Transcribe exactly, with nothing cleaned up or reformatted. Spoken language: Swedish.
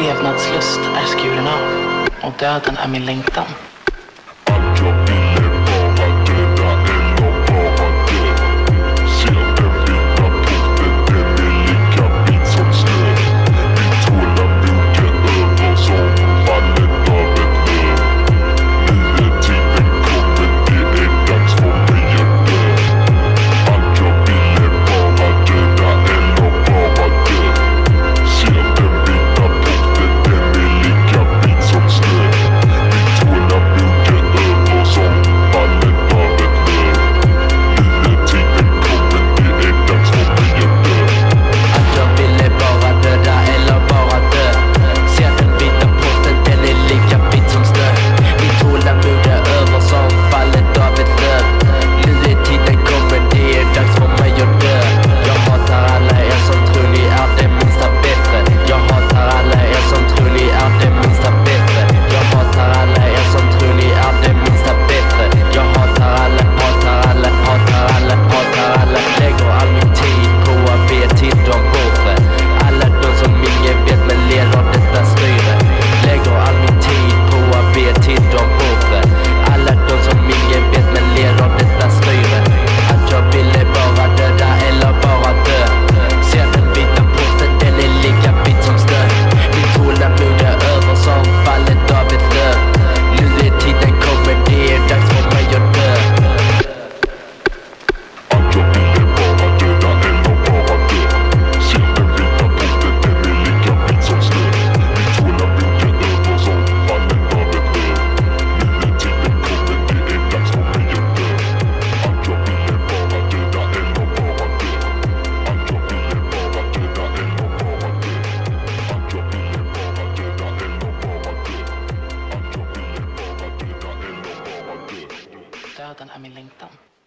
levnadslust är skuren av, och döden är min längtan. Allt jag ville bara döda eller bara dö. Ser den vita porten, den är lika vit som snö. Mitt tålamod är över som fallet av ett löv. Nu är tiden kommen, det är dags för mig att dö. Allt jag ville bara döda eller bara dö. Ser den vita porten, den är lika vit som snö. Mitt tålamod är över som fallet av ett löv. Nu är tiden kommen, det är dags för mig att dö. Att jag ville bara döda eller bara dö. Ser den vita porten, den är lika vit som snö. Mitt tålamod är över som fallet av ett löv. Nu är tiden kommen, det är dags för mig att dö. Jag hatar alla er som tror ni är det minsta bättre. Jag hatar alla er som tror ni är det minsta bättre. Jag hatar alla er som tror ni är det minsta bättre. Jag hatar alla, hatar alla, hatar alla, hatar alla. Lägger all min tid på att be till dem bättre. Alla de som ingen vet men leder detta styre. Lägger all min tid på att be till dem bättre. Alla de som ingen vet men leder detta styre. Att jag ville bara döda eller bara dö. Ser den vita porten, den är lika vit som snö. Mitt tålamod är över som fallet av ett löv. Nu är tiden kommen, det är dags för mig att dö. Allt jag ville bara döda eller bara dö. Ser den vita porten, den är lika vit som snö. Mitt tålamod är över som fallet av ett löv. Nu är tiden kommen, det är dags för mig att dö. Allt jag ville bara döda eller bara dö. Allt jag ville bara döda eller bara dö. Allt jag ville bara döda eller bara dö. Allt jag ville bara döda eller bara dö. Döden är min längtan.